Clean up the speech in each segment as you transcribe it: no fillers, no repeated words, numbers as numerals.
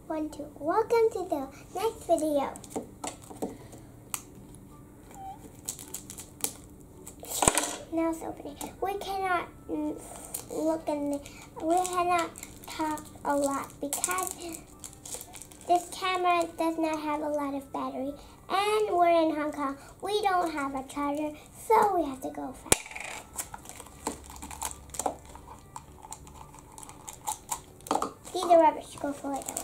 1, 2. Welcome to the next video. Now it's opening. We cannot look in the, we cannot talk a lot because this camera does not have a lot of battery, and we're in Hong Kong. We don't have a charger, so we have to go fast. These are rubbish. Go for it.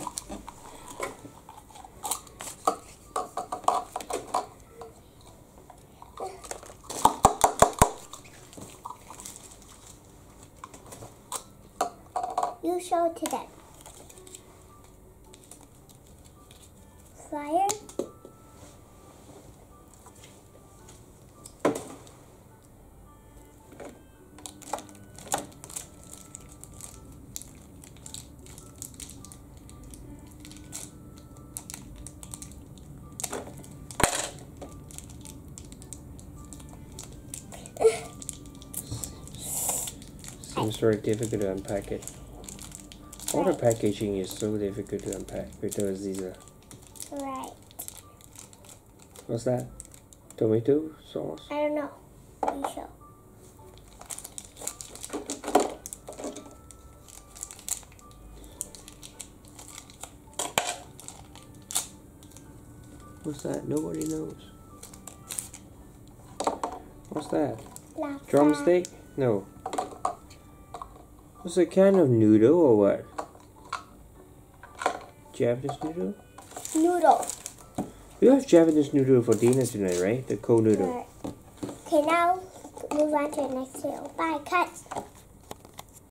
You show to them. Flyer. Seems very difficult to unpack it. All the packaging is so difficult to unpack because these are... Right. What's that? Tomato sauce? I don't know. You show. What's that? Nobody knows. What's that? Lobster. Drumstick? No. What's a kind of noodle or what? Japanese noodle? Noodle. We have Japanese noodle for dinner tonight, right? The cold noodle. Right. Okay, now move on to the next video. Bye. Cut.